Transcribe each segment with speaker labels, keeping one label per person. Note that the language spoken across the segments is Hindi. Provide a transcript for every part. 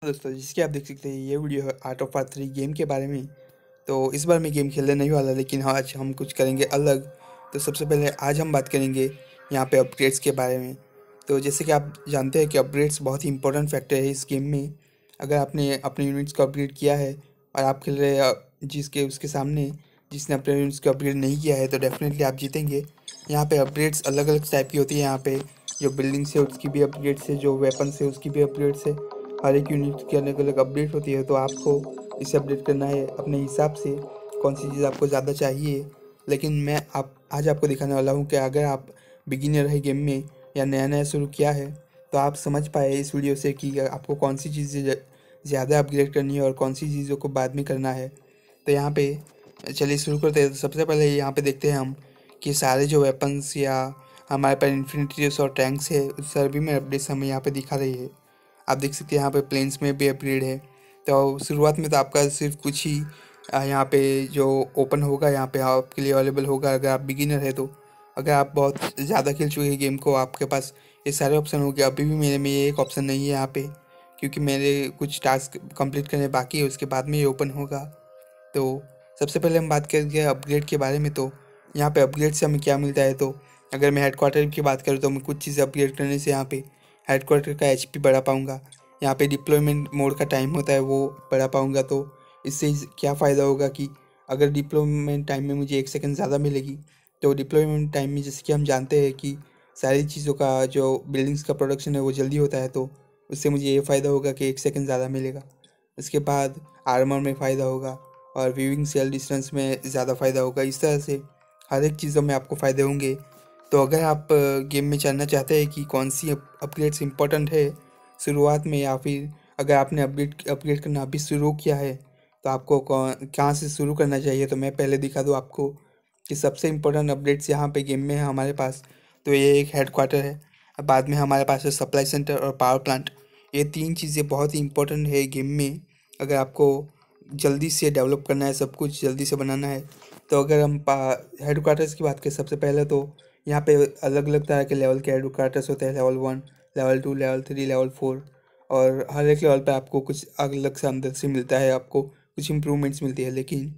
Speaker 1: दोस्तों जिसकी आप देख सकते हैं ये वीडियो है आर्ट ऑफ वार 3 गेम के बारे में। तो इस बार मैं गेम खेलने नहीं वाला, लेकिन हाँ आज हम कुछ करेंगे अलग। तो सबसे पहले आज हम बात करेंगे यहाँ पे अपग्रेड्स के बारे में। तो जैसे कि आप जानते हैं कि अपग्रेड्स बहुत ही इंपॉर्टेंट फैक्टर है इस गेम में। अगर आपने अपने यूनिट्स को अपग्रेड किया है और आप खेल रहे हैं जिसके उसके सामने जिसने अपने यूनिट्स को अपग्रेड नहीं किया है, तो डेफिनेटली आप जीतेंगे। यहाँ पे अपग्रेड्स अलग अलग टाइप की होती है। यहाँ पे जो बिल्डिंग्स है उसकी भी अपग्रेड्स है, जो वेपन्स है उसकी भी अपग्रेड्स है। हर एक यूनिट की अलग अलग अपडेट होती है, तो आपको इसे अपडेट करना है अपने हिसाब से, कौन सी चीज़ आपको ज़्यादा चाहिए। लेकिन मैं आज आपको दिखाने वाला हूँ कि अगर आप बिगिनर है गेम में या नया नया शुरू किया है, तो आप समझ पाए इस वीडियो से कि आपको कौन सी चीज़ें ज़्यादा अपग्रेड करनी है और कौन सी चीज़ों को बाद में करना है। तो यहाँ पे चलिए शुरू करते हैं। तो सबसे पहले यहाँ पे देखते हैं हम कि सारे जो वेपन्स या हमारे पास इन्फिनिटीज और टैंक्स है उस सभी में अपडेट्स हमें यहाँ पे दिखा रही है। आप देख सकते हैं यहाँ पे प्लेन्स में भी अपग्रेड है। तो शुरुआत में तो आपका सिर्फ कुछ ही यहाँ पे जो ओपन होगा यहाँ पे आपके लिए अवेलेबल होगा अगर आप बिगिनर है तो। अगर आप बहुत ज़्यादा खेल चुके हैं गेम को, आपके पास ये सारे ऑप्शन हो गए। अभी भी मेरे में ये एक ऑप्शन नहीं है यहाँ पे, क्योंकि मेरे कुछ टास्क कंप्लीट करने बाकी है, उसके बाद में ये ओपन होगा। तो सबसे पहले हम बात करेंगे अपग्रेड के बारे में। तो यहाँ पे अपग्रेड से हमें क्या मिलता है, तो अगर मैं हेडक्वार्टर की बात करूँ तो मैं कुछ चीज़ें अपग्रेड करने से यहाँ पे हेडक्वार्टर का एचपी बढ़ा पाऊँगा। यहाँ पे डिप्लॉयमेंट मोड का टाइम होता है वो बढ़ा पाऊँगा। तो इससे क्या फ़ायदा होगा कि अगर डिप्लॉयमेंट टाइम में मुझे 1 सेकंड ज़्यादा मिलेगी, तो डिप्लॉयमेंट टाइम में जैसे कि हम जानते हैं कि सारी चीज़ों का जो बिल्डिंग्स का प्रोडक्शन है वो जल्दी होता है, तो उससे मुझे ये फ़ायदा होगा कि 1 सेकंड ज़्यादा मिलेगा। इसके बाद आर्मर में फ़ायदा होगा और वीविंग सेल डिस्टेंस में ज़्यादा फ़ायदा होगा। इस तरह से हर एक चीज़ों में आपको फ़ायदे होंगे। तो अगर आप गेम में जानना चाहते हैं कि कौन सी अपग्रेड्स इंपॉर्टेंट है शुरुआत में, या फिर अगर आपने अपग्रेड करना अभी शुरू किया है, तो आपको कहाँ से शुरू करना चाहिए, तो मैं पहले दिखा दूँ आपको कि सबसे इम्पोर्टेंट अपडेट्स यहाँ पे गेम में है हमारे पास। तो ये एक हेडक्वार्टर है, बाद में हमारे पास है सप्लाई सेंटर और पावर प्लांट। ये तीन चीज़ें बहुत ही इंपॉर्टेंट है गेम में। अगर आपको जल्दी से डेवलप करना है, सब कुछ जल्दी से बनाना है, तो अगर हम हेडक्वार्टर्स की बात करें सबसे पहले, तो यहाँ पे अलग अलग तरह के लेवल के हेडक्वार्टर्स होते हैं। Level 1, level 2, level 3, level 4। और हर एक लेवल पे आपको कुछ अलग से अंदर से मिलता है, आपको कुछ इम्प्रूवमेंट्स मिलती है। लेकिन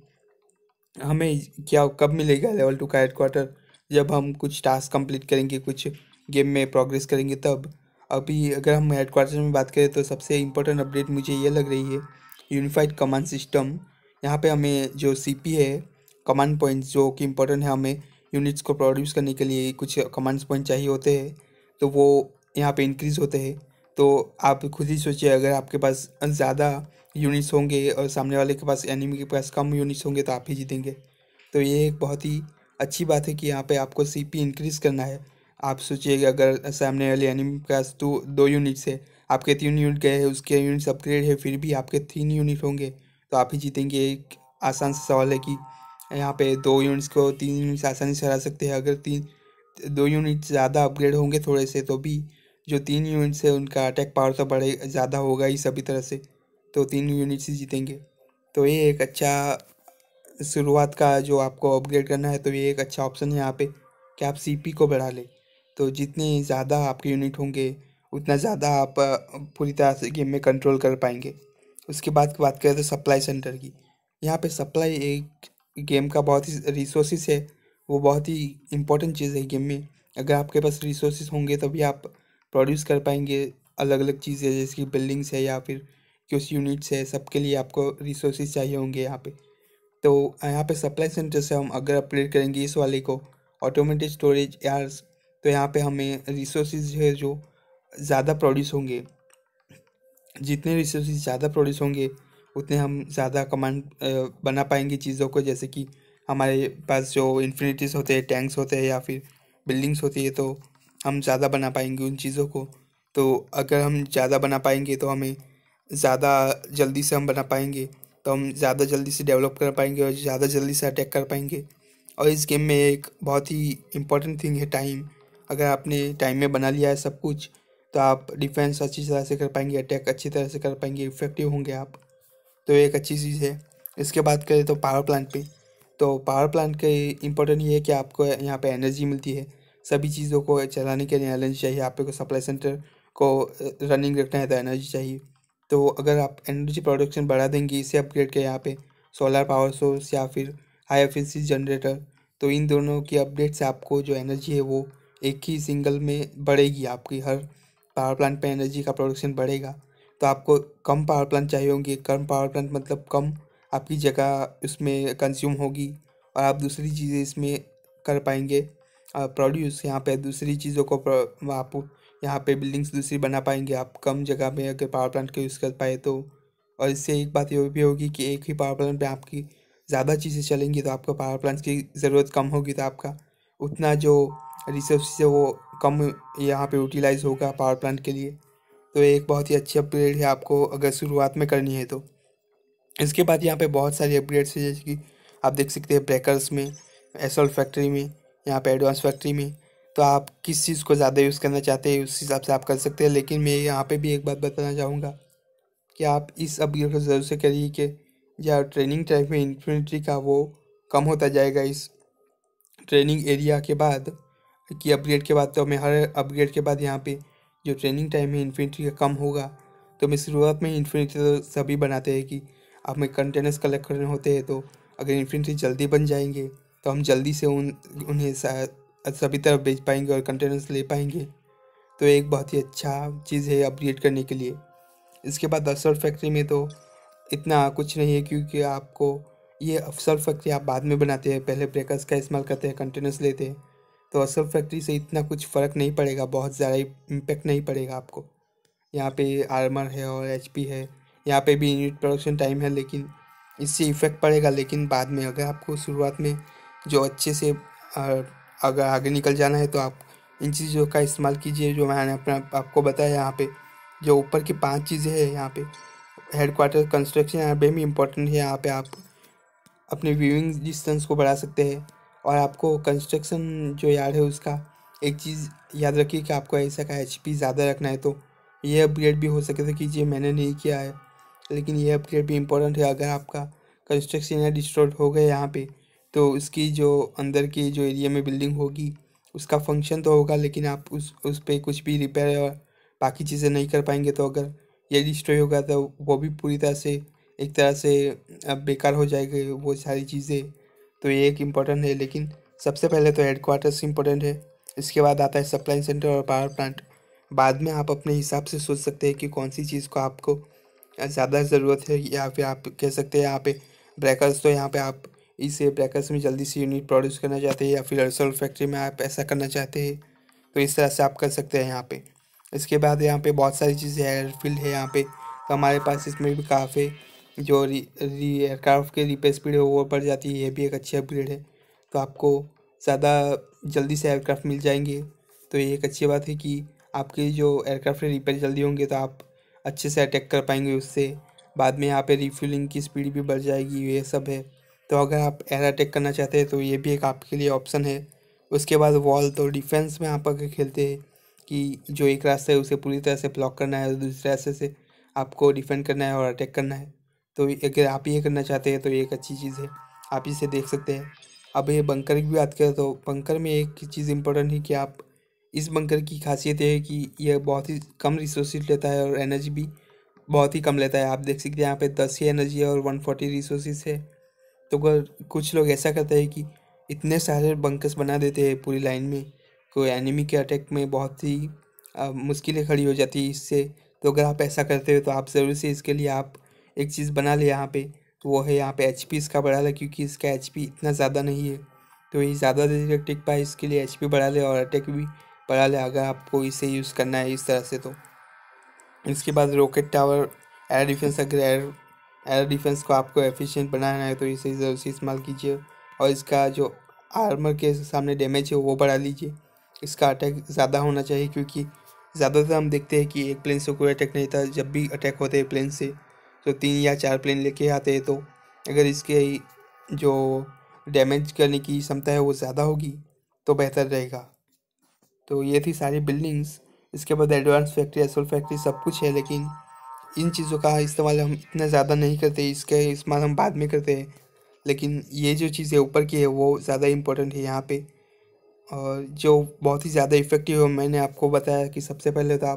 Speaker 1: हमें क्या कब मिलेगा लेवल 2 का हेडक्वार्टर? जब हम कुछ टास्क कंप्लीट करेंगे, कुछ गेम में प्रोग्रेस करेंगे तब। अभी अगर हम हेडक्वार्टर में बात करें तो सबसे इम्पोर्टेंट अपडेट मुझे ये लग रही है यूनिफाइड कमांड सिस्टम। यहाँ पे हमें जो सीपी है, कमांड पॉइंट्स जो कि इम्पोर्टेंट है, हमें यूनिट्स को प्रोड्यूस करने के लिए कुछ कमांड पॉइंट चाहिए होते हैं, तो वो यहाँ पे इंक्रीज़ होते हैं। तो आप खुद ही सोचिए, अगर आपके पास ज़्यादा यूनिट्स होंगे और सामने वाले के पास, एनिमी के पास कम यूनिट्स होंगे, तो आप ही जीतेंगे। तो ये एक बहुत ही अच्छी बात है कि यहाँ पे आपको सीपी इंक्रीज़ करना है। आप सोचिएगा अगर सामने वाले एनिमी के पास दो यूनिट्स है, आपके 3 यूनिट गए हैं, उसके यूनिट्स अपग्रेड है, फिर भी आपके 3 यूनिट होंगे, तो आप ही जीतेंगे। एक आसान सा सवाल है कि यहाँ पे 2 यूनिट्स को 3 यूनिट्स आसानी से हरा सकते हैं। अगर 2 यूनिट ज़्यादा अपग्रेड होंगे थोड़े से, तो भी जो 3 यूनिट्स है उनका अटैक पावर तो बढ़े ज़्यादा होगा ही सभी तरह से, तो 3 यूनिट्स ही जीतेंगे। तो ये एक अच्छा शुरुआत का जो आपको अपग्रेड करना है, तो ये एक अच्छा ऑप्शन है यहाँ पे कि आप सीपी को बढ़ा लें। तो जितने ज़्यादा आपके यूनिट होंगे उतना ज़्यादा आप पूरी तरह से गेम में कंट्रोल कर पाएंगे। उसके बाद की बात करें तो सप्लाई सेंटर की। यहाँ पे सप्लाई एक गेम का बहुत ही रिसोर्सेस है, वो बहुत ही इम्पोर्टेंट चीज़ है गेम में। अगर आपके पास रिसोर्सेस होंगे तभी आप प्रोड्यूस कर पाएंगे अलग अलग चीज़ें, जैसे कि बिल्डिंग्स है या फिर कुछ यूनिट्स है, सबके लिए आपको रिसोर्सेज चाहिए होंगे यहाँ पे। तो यहाँ पे सप्लाई सेंटर से हम अगर अपग्रेड करेंगे इस वाले को ऑटोमेटेड स्टोरेज यार्स, तो यहाँ पे हमें रिसोर्सेज है जो ज़्यादा प्रोड्यूस होंगे। जितने रिसोर्सेज ज़्यादा प्रोड्यूस होंगे उतने हम ज़्यादा कमांड बना पाएंगे चीज़ों को। जैसे कि हमारे पास जो इन्फिनिटीज़ होते हैं, टैंक्स होते हैं या फिर बिल्डिंग्स होती है, तो हम ज़्यादा बना पाएंगे उन चीज़ों को। तो अगर हम ज़्यादा बना पाएंगे तो हमें ज़्यादा जल्दी से हम बना पाएंगे, तो हम ज़्यादा जल्दी से डेवलप कर पाएंगे और ज़्यादा जल्दी से अटैक कर पाएंगे। और इस गेम में एक बहुत ही इम्पोर्टेंट थिंग है टाइम। अगर आपने टाइम में बना लिया है सब कुछ, तो आप डिफेंस अच्छी तरह से कर पाएंगे, अटैक अच्छी तरह से कर पाएंगे, इफेक्टिव होंगे आप। तो ये एक अच्छी चीज़ है। इसके बाद करें तो पावर प्लांट पे। तो पावर प्लांट के इम्पोर्टेंट ये है कि आपको यहाँ पे एनर्जी मिलती है। सभी चीज़ों को चलाने के लिए एनर्जी चाहिए। आपको सप्लाई सेंटर को रनिंग रखना है तो एनर्जी चाहिए। तो अगर आप एनर्जी प्रोडक्शन बढ़ा देंगे इसे अपग्रेड के यहाँ पे सोलर पावर सोर्स या फिर हाई एफिशिएंसी जनरेटर, तो इन दोनों की अपडेट से आपको जो एनर्जी है वो एक ही सिंगल में बढ़ेगी। आपकी हर पावर प्लांट पे एनर्जी का प्रोडक्शन बढ़ेगा। तो आपको कम पावर प्लांट चाहिए होंगे। कम पावर प्लांट मतलब कम आपकी जगह उसमें कंज्यूम होगी और आप दूसरी चीज़ें इसमें कर पाएंगे प्रोड्यूस। यहाँ पे दूसरी चीज़ों को आप यहाँ पे बिल्डिंग्स दूसरी बना पाएंगे आप कम जगह में अगर पावर प्लांट का यूज़ कर पाए तो। और इससे एक बात ये भी होगी कि एक ही पावर प्लांट पे आपकी ज़्यादा चीज़ें चलेंगी तो आपका पावर प्लांट की ज़रूरत कम होगी, तो आपका उतना जो रिसोर्स है वो कम यहाँ पे यूटिलाइज होगा पावर प्लांट के लिए। तो ये एक बहुत ही अच्छी अपग्रेड है आपको अगर शुरुआत में करनी है तो। इसके बाद यहाँ पे बहुत सारी अपग्रेड्स है, जैसे कि आप देख सकते हैं ब्रेकर्स में, एसोल्ट फैक्ट्री में, यहाँ पे एडवांस फैक्ट्री में। तो आप किस चीज़ को ज़्यादा यूज़ करना चाहते हैं उस हिसाब से आप कर सकते हैं। लेकिन मैं यहाँ पे भी एक बात बताना चाहूँगा कि आप इस अपग्रेड को ज़रूर से करिए कि या ट्रेनिंग टाइम में इन्फेंट्री का वो कम होता जाएगा इस ट्रेनिंग एरिया के बाद कि अपग्रेड के बाद। तो मैं हर अपग्रेड के बाद यहाँ पे जो ट्रेनिंग टाइम है इन्फेंट्री का कम होगा। तो मैं शुरुआत में इन्फेंट्री तो सभी बनाते हैं कि आप में कंटेनर्स कलेक्ट करने होते हैं, तो अगर इन्फेंट्री जल्दी बन जाएंगे तो हम जल्दी से उन्हें सभी तरफ बेच पाएंगे और कंटेनर्स ले पाएंगे। तो एक बहुत ही अच्छा चीज़ है अपग्रेड करने के लिए। इसके बाद असल्ट फैक्ट्री में तो इतना कुछ नहीं है, क्योंकि आपको ये असल्ट फैक्ट्री आप बाद में बनाते हैं, पहले ब्रेकर्स का इस्तेमाल करते हैं, कंटेनर्स लेते हैं। तो असल्ट फैक्ट्री से इतना कुछ फ़र्क नहीं पड़ेगा, बहुत ज़्यादा इम्पेक्ट नहीं पड़ेगा आपको। यहाँ पे आर्मर है और एचपी है, यहाँ पे भी यूनिट प्रोडक्शन टाइम है, लेकिन इससे इफेक्ट पड़ेगा लेकिन बाद में। अगर आपको शुरुआत में जो अच्छे से अगर आगे निकल जाना है तो आप इन चीज़ों का इस्तेमाल कीजिए जो मैंने अपना आपको बताया। यहाँ पे जो ऊपर की 5 चीज़ें हैं, यहाँ पे हेडक्वार्टर कंस्ट्रक्शन यहाँ पे भी इम्पोर्टेंट है। यहाँ पे आप अपने व्यूइंग डिस्टेंस को बढ़ा सकते हैं। और आपको कंस्ट्रक्शन जो यार्ड है उसका एक चीज़ याद रखिए कि आपको ऐसा का एचपी ज़्यादा रखना है, तो ये अपग्रेड भी हो सके तो कीजिए। मैंने नहीं किया है लेकिन ये अपग्रेड भी इम्पोर्टेंट है। अगर आपका कंस्ट्रक्शन या डिस्ट्रॉयड हो गया यहाँ पे, तो उसकी जो अंदर की जो एरिया में बिल्डिंग होगी उसका फंक्शन तो होगा, लेकिन आप उस पर कुछ भी रिपेयर और बाकी चीज़ें नहीं कर पाएंगे। तो अगर ये डिस्ट्रॉय होगा तो वो भी पूरी तरह से एक तरह से अब बेकार हो जाएगी वो सारी चीज़ें। तो ये एक इम्पोर्टेंट है, लेकिन सबसे पहले तो हेडक्वार्टर्स इम्पोर्टेंट है। इसके बाद आता है सप्लाई सेंटर और पावर प्लांट। बाद में आप अपने हिसाब से सोच सकते हैं कि कौन सी चीज़ को आपको ज़्यादा ज़रूरत है, या फिर आप कह सकते हैं यहाँ पे ब्रेकर्स। तो यहाँ पे आप इसे ब्रेकर्स में जल्दी से यूनिट प्रोड्यूस करना चाहते हैं, या फिर असल्ट फैक्ट्री में आप ऐसा करना चाहते हैं, तो इस तरह से आप कर सकते हैं यहाँ पे। इसके बाद यहाँ पे बहुत सारी चीज़ें एयरफील्ड है यहाँ पे, तो हमारे पास इसमें भी काफ़ी जो एयरक्राफ्ट के रिपेयर स्पीड है वो बढ़ जाती है। ये भी एक अच्छी अपग्रेड है, तो आपको ज़्यादा जल्दी से एयरक्राफ्ट मिल जाएंगे। तो ये एक अच्छी बात है कि आपके जो एयरक्राफ्ट रिपेयर जल्दी होंगे तो आप अच्छे से अटैक कर पाएंगे उससे। बाद में यहाँ पे रिफ्यूलिंग की स्पीड भी बढ़ जाएगी, ये सब है। तो अगर आप एयर अटैक करना चाहते हैं तो ये भी एक आपके लिए ऑप्शन है। उसके बाद वॉल, तो डिफेंस में आप अगर खेलते हैं कि जो एक रास्ता है उसे पूरी तरह से ब्लॉक करना है और दूसरे रास्ते से आपको डिफेंड करना है और अटैक करना है, तो अगर आप ये करना चाहते हैं तो ये एक अच्छी चीज़ है, आप इसे देख सकते हैं। अब ये बंकर की बात करें तो बंकर में एक चीज़ इम्पोर्टेंट है कि आप इस बंकर की खासियत ये है कि यह बहुत ही कम रिसोर्सेज लेता है और एनर्जी भी बहुत ही कम लेता है। आप देख सकते हैं यहाँ पे 10 ही एनर्जी है और 140 रिसोर्सेज है। तो अगर कुछ लोग ऐसा करते हैं कि इतने सारे बंकर्स बना देते हैं पूरी लाइन में, कोई एनिमी के अटैक में बहुत ही मुश्किलें खड़ी हो जाती है इससे। तो अगर आप ऐसा करते हो तो आप ज़रूर से इसके लिए आप एक चीज़ बना ले यहाँ पे, तो वो है यहाँ पे एचपी इसका बढ़ा ले, क्योंकि इसका एचपी इतना ज़्यादा नहीं है। तो ये ज़्यादा देर तक टिक पाए इसके लिए एचपी बढ़ा ले और अटैक भी बढ़ा ले, अगर आपको इसे यूज़ करना है इस तरह से। तो इसके बाद रॉकेट टावर, एयर डिफेंस। अगर एयर डिफेंस को आपको एफिशिएंट बनाना है तो इसे ज़रूर से इस्तेमाल कीजिए। और इसका जो आर्मर के सामने डैमेज है वो बढ़ा लीजिए। इसका अटैक ज़्यादा होना चाहिए, क्योंकि ज़्यादातर हम देखते हैं कि एक प्लेन से कोई अटैक नहीं था। जब भी अटैक होते हैं प्लेन से तो 3 या 4 प्लेन लेके आते हैं। तो अगर इसके जो डैमेज करने की क्षमता है वो ज़्यादा होगी तो बेहतर रहेगा। तो ये थी सारी बिल्डिंग्स। इसके बाद एडवांस फैक्ट्री, एसोल फैक्ट्री सब कुछ है, लेकिन इन चीज़ों का इस्तेमाल हम इतना ज़्यादा नहीं करते, इसका इस्तेमाल हम बाद में करते हैं। लेकिन ये जो चीज़ें ऊपर की है वो ज़्यादा इम्पोर्टेंट है यहाँ पे, और जो बहुत ही ज़्यादा इफ़ेक्टिव है। मैंने आपको बताया कि सबसे पहले तो आप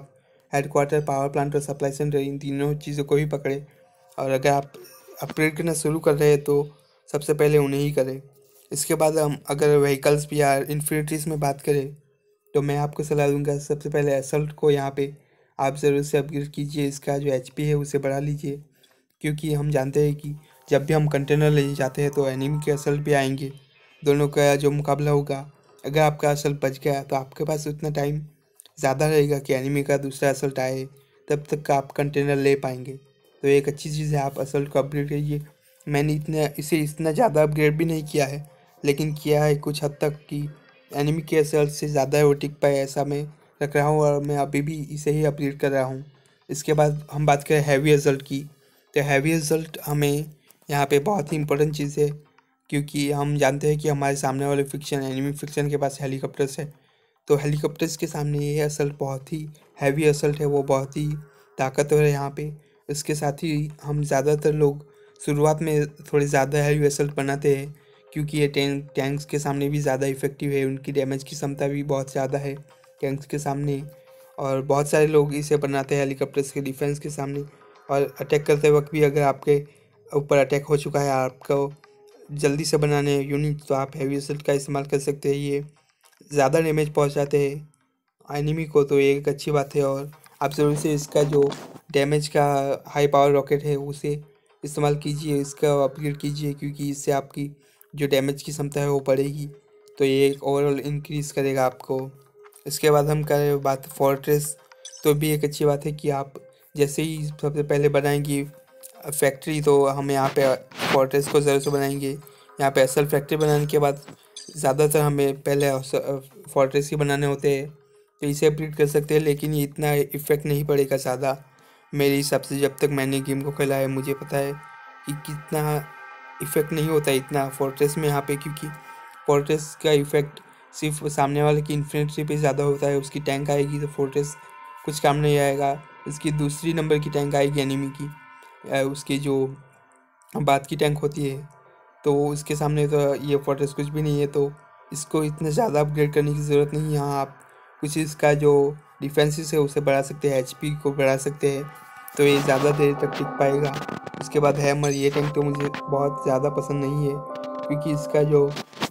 Speaker 1: हेडक्वार्टर, पावर प्लांट और सप्लाई सेंटर, इन तीनों चीज़ों को ही पकड़े। और अगर आप अपग्रेड करना शुरू कर रहे हैं तो सबसे पहले उन्हें ही करें। इसके बाद हम अगर व्हीकल्स या इन्फिनिटीज़ में बात करें तो मैं आपको सलाह दूंगा, सबसे पहले असल्ट को यहाँ पे आप ज़रूर से अपग्रेड कीजिए। इसका जो एचपी है उसे बढ़ा लीजिए, क्योंकि हम जानते हैं कि जब भी हम कंटेनर ले जाते हैं तो एनिमी के असल्ट भी आएंगे। दोनों का जो मुकाबला होगा, अगर आपका असल्ट बच गया तो आपके पास उतना टाइम ज़्यादा रहेगा कि एनिमी का दूसरा असल्ट आए, तब तक का आप कंटेनर ले पाएंगे। तो एक अच्छी चीज़ है, आप असल्ट को अपग्रेड करिए। मैंने इतना ज़्यादा अपग्रेड भी नहीं किया है, लेकिन किया है कुछ हद तक कि एनिमी के असल्ट से ज़्यादा वो टिक पाए, ऐसा मैं रख रहा हूँ और मैं अभी भी इसे ही अपग्रेड कर रहा हूँ। इसके बाद हम बात करें हैवी असल्ट की, तो हैवी असल्ट हमें यहाँ पे बहुत ही इंपॉर्टेंट चीज़ है, क्योंकि हम जानते हैं कि हमारे सामने वाले फिक्शन एनिमी फिक्शन के पास हेलीकॉप्टर्स है। तो हेलीकॉप्टर्स के सामने ये असल्ट बहुत ही हैवी असल्ट है, वो बहुत ही ताकतवर है यहाँ पे। इसके साथ ही हम ज़्यादातर लोग शुरुआत में थोड़े ज़्यादा हैवी असल्ट बनाते हैं, क्योंकि ये टैंक्स के सामने भी ज़्यादा इफेक्टिव है, उनकी डैमेज की क्षमता भी बहुत ज़्यादा है टैंक्स के सामने। और बहुत सारे लोग इसे बनाते हैं हेलीकॉप्टर्स के डिफेंस के सामने। और अटैक करते वक्त भी अगर आपके ऊपर अटैक हो चुका है, आपको जल्दी से बनाने यूनिट, तो आप हैवी असल्ट का इस्तेमाल कर सकते हैं। ये ज़्यादा डैमेज पहुंचाते हैं एनिमी को, तो ये एक अच्छी बात है। और आप ज़रूर से इसका जो डैमेज का हाई पावर रॉकेट है उसे इस्तेमाल कीजिए, इसका अपग्रेड कीजिए, क्योंकि इससे आपकी जो डैमेज की क्षमता है वो बढ़ेगी, तो ये एक ओवरऑल इंक्रीज़ करेगा आपको। इसके बाद हम करें बात फोर्ट्रेस, तो भी एक अच्छी बात है कि आप जैसे ही सबसे पहले बनाएंगी फैक्ट्री, तो हम यहाँ पे फोर्ट्रेस को ज़रूर से बनाएंगे। यहाँ पे असल फैक्ट्री बनाने के बाद ज़्यादातर हमें पहले फोर्ट्रेस ही बनाने होते हैं, तो इसे अपग्रेड कर सकते हैं, लेकिन ये इतना इफेक्ट नहीं पड़ेगा ज़्यादा मेरे हिसाब से। जब तक मैंने गेम को खेला है मुझे पता है कि कितना इफेक्ट नहीं होता है इतना फोर्ट्रेस में यहाँ पे, क्योंकि फोर्ट्रेस का इफेक्ट सिर्फ सामने वाले की इन्फिनिटी पे ज़्यादा होता है। उसकी टैंक आएगी तो फोर्ट्रेस कुछ काम नहीं आएगा। इसकी दूसरी नंबर की टैंक आएगी एनिमी की, उसकी जो बात की टैंक होती है, तो उसके सामने तो ये फोर्ट्रेस कुछ भी नहीं है। तो इसको इतना ज़्यादा अपग्रेड करने की ज़रूरत नहीं है। यहाँ आप कुछ इसका जो डिफेंसिस है उसे बढ़ा सकते हैं, एचपी को बढ़ा सकते हैं, तो ये ज़्यादा देर तक टिक पाएगा। उसके बाद हैमर, ये टैंक तो मुझे बहुत ज़्यादा पसंद नहीं है, क्योंकि इसका जो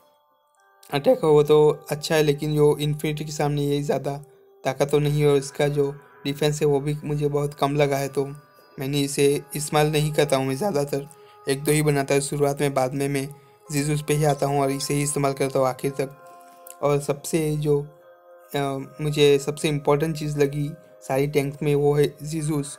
Speaker 1: अटैक है वो तो अच्छा है, लेकिन जो इन्फिनिटी के सामने ये ज़्यादा ताकत तो नहीं है। और इसका जो डिफेंस है वो भी मुझे बहुत कम लगा है, तो मैंने इसे इस्तेमाल नहीं करता हूँ। मैं ज़्यादातर एक दो ही बनाता हूँ शुरुआत में, बाद में मैं जीजूस पे ही आता हूँ और इसे ही इस्तेमाल करता हूँ आखिर तक। और सबसे जो मुझे सबसे इम्पोर्टेंट चीज़ लगी सारी टैंक में, वो है जीजूस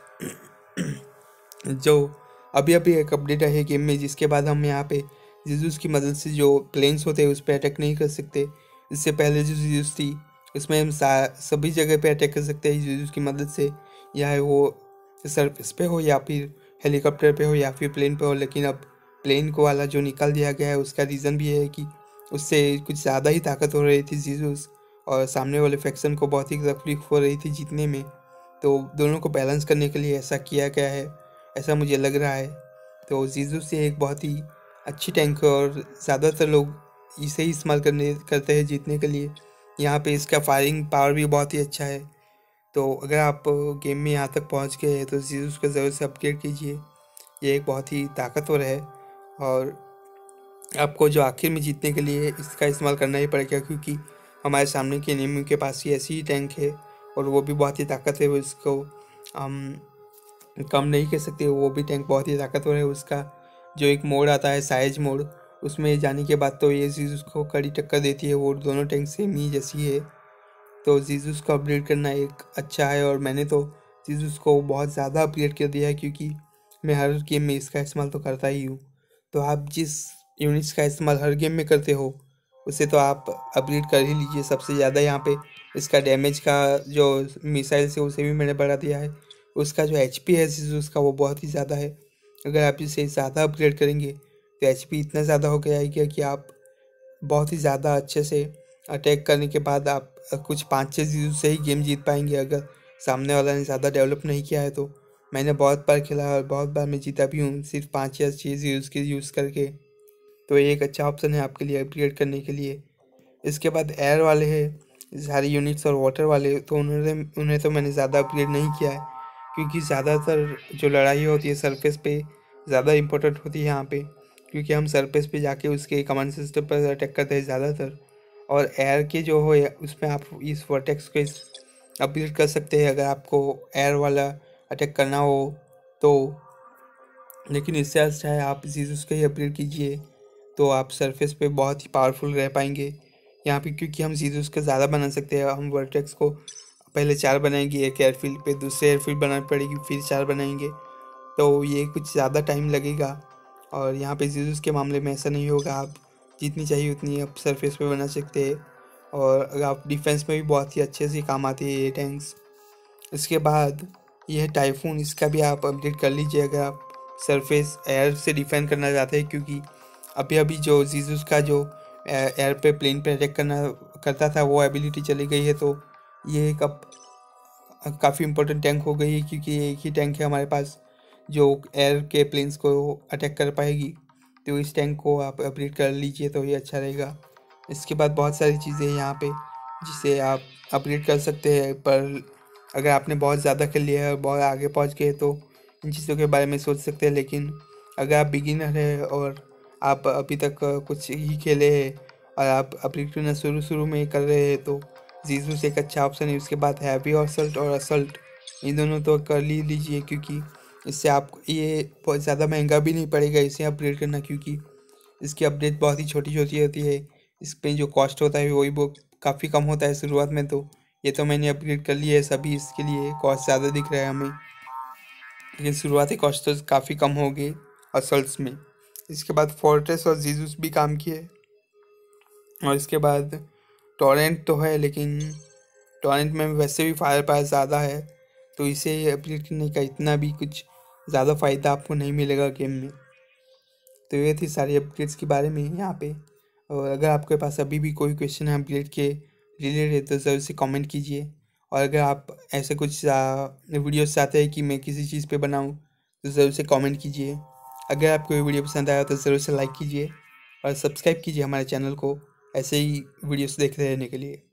Speaker 1: जो अभी अभी एक अपडेट है गेम में, जिसके बाद हम यहाँ पे जीजूस की मदद से जो प्लेन्स होते हैं उस पर अटैक नहीं कर सकते। इससे पहले जो जीजूस थी उसमें हम सभी जगह पे अटैक कर सकते हैं जीजूस की मदद से, या वो सरफेस पे हो या फिर हेलीकॉप्टर पे हो या फिर प्लेन पे हो। लेकिन अब प्लेन को वाला जो निकाल दिया गया है, उसका रीज़न भी है कि उससे कुछ ज़्यादा ही ताकत हो रही थी जीजूस, और सामने वाले फैक्शन को बहुत ही तकलीफ हो रही थी जीतने में। तो दोनों को बैलेंस करने के लिए ऐसा किया गया है, ऐसा मुझे लग रहा है। तो जीजू से एक बहुत ही अच्छी टैंक है और ज़्यादातर लोग इसे ही इस्तेमाल करते हैं जीतने के लिए। यहाँ पे इसका फायरिंग पावर भी बहुत ही अच्छा है। तो अगर आप गेम में यहाँ तक पहुँच गए हैं तो जीजू को ज़रूर से अपग्रेड कीजिए, ये एक बहुत ही ताकतवर है। और आपको जो आखिर में जीतने के लिए इसका इस्तेमाल करना ही पड़ेगा, क्योंकि हमारे सामने के एनिमी के पास ही ऐसी ही टैंक है और वो भी बहुत ही ताकत है। वो इसको हम कम नहीं कह सकते, वो भी टैंक बहुत ही ताकतवर है। उसका जो एक मोड आता है साइज मोड, उसमें जाने के बाद तो ये चीज़ उसको कड़ी टक्कर देती है। वो दोनों टैंक सेम ही जैसी है, तो जीजूस को अपग्रेड करना एक अच्छा है। और मैंने तो जीजूस को बहुत ज़्यादा अपग्रेड कर दिया है, क्योंकि मैं हर गेम में इसका इस्तेमाल तो करता ही हूँ। तो आप जिस यूनिट्स का इस्तेमाल हर गेम में करते हो उसे तो आप अपग्रेड कर ही लीजिए। सबसे ज़्यादा यहाँ पे इसका डैमेज का जो मिसाइल से उसे भी मैंने बढ़ा दिया है। उसका जो एचपी है जीजूस का वो बहुत ही ज़्यादा है। अगर आप इसे ज़्यादा अपग्रेड करेंगे तो एचपी इतना ज़्यादा हो गया है कि आप बहुत ही ज़्यादा अच्छे से अटैक करने के बाद आप कुछ 5-6 चीज़ों से ही गेम जीत पाएंगे, अगर सामने वाला ने ज़्यादा डेवलप नहीं किया है तो। मैंने बहुत बार खेला और बहुत बार मैं जीता भी हूँ सिर्फ 5 या 6 यूज़ के यूज़ करके। तो ये एक अच्छा ऑप्शन है आपके लिए अपग्रेड करने के लिए। इसके बाद एयर वाले हैं, सारे यूनिट्स और वाटर वाले, तो उन्हें तो मैंने ज़्यादा अपग्रेड नहीं किया है, क्योंकि ज़्यादातर जो लड़ाई होती है सरफेस पे ज़्यादा इम्पोर्टेंट होती है यहाँ पे, क्योंकि हम सरफेस पे जाके उसके कमांड सिस्टम पर अटैक करते हैं ज़्यादातर। और एयर के जो हो उसमें आप इस वर्टेक्स को अपग्रेड कर सकते हैं अगर आपको एयर वाला अटैक करना हो तो। लेकिन इससे अच्छा है आप जीसस का ही अपग्रेड कीजिए, तो आप सरफेस पे बहुत ही पावरफुल रह पाएंगे यहाँ पे, क्योंकि हम जीसस का ज़्यादा बना सकते हैं। हम वर्टेक्स को पहले 4 बनाएंगे एक एयरफील्ड पे, दूसरे एयरफील्ड बनानी पड़ेगी, फिर 4 बनाएंगे, तो ये कुछ ज़्यादा टाइम लगेगा। और यहाँ पे जीसस के मामले में ऐसा नहीं होगा, आप जितनी चाहिए उतनी आप सरफेस पे बना सकते हैं। और अगर आप डिफेंस में भी बहुत ही अच्छे से काम आते हैं ये टैंक्स। इसके बाद यह टाइफून, इसका भी आप अपडेट कर लीजिए अगर आप सरफेस एयर से डिफेंड करना चाहते हैं, क्योंकि अभी अभी जो जीसस का जो एयर पे प्लेन पे अटैक करता था वो एबिलिटी चली गई है, तो ये एक अब काफ़ी इम्पोर्टेंट टैंक हो गई है, क्योंकि एक ही टैंक है हमारे पास जो एयर के प्लेन्स को अटैक कर पाएगी। तो इस टैंक को आप अपग्रेड कर लीजिए तो ये अच्छा रहेगा। इसके बाद बहुत सारी चीज़ें हैं यहाँ पे जिसे आप अपग्रेड कर सकते हैं, पर अगर आपने बहुत ज़्यादा खेल लिया है और बहुत आगे पहुँच गए तो इन चीज़ों के बारे में सोच सकते हैं। लेकिन अगर आप बिगिनर है और आप अभी तक कुछ ही खेले हैं और आप अपग्रेड करना शुरू शुरू में कर रहे हैं, तो जीसस एक अच्छा ऑप्शन है। उसके बाद हैवी असल्ट और असल्ट, इन दोनों तो कर लीजिए, क्योंकि इससे आपको ये बहुत ज़्यादा महंगा भी नहीं पड़ेगा इसे अपग्रेड करना, क्योंकि इसकी अपडेट बहुत ही छोटी छोटी होती है। इस पे जो कॉस्ट होता है वही वो काफ़ी कम होता है शुरुआत में। तो ये तो मैंने अपग्रेड कर लिया है सभी, इसके लिए कॉस्ट ज़्यादा दिख रहा है हमें, लेकिन शुरुआती कॉस्ट तो काफ़ी कम होगी असल्ट्स में। इसके बाद फोर्ट्रेस और जीसस भी काम किए, और इसके बाद टॉरेंट तो है, लेकिन टॉरेंट में वैसे भी फायर पावर ज़्यादा है, तो इसे अपग्रेड करने का इतना भी कुछ ज़्यादा फ़ायदा आपको नहीं मिलेगा गेम में। तो ये थी सारी अपग्रेड्स के बारे में यहाँ पे। और अगर आपके पास अभी भी कोई क्वेश्चन है अपग्रेड के रिलेटेड तो ज़रूर से कमेंट कीजिए। और अगर आप ऐसे कुछ वीडियोस चाहते हैं कि मैं किसी चीज़ पे बनाऊँ तो ज़रूर से कमेंट कीजिए। अगर आपको ये वीडियो पसंद आया तो ज़रूर से लाइक कीजिए और सब्सक्राइब कीजिए हमारे चैनल को ऐसे ही वीडियोस देखते रहने के लिए।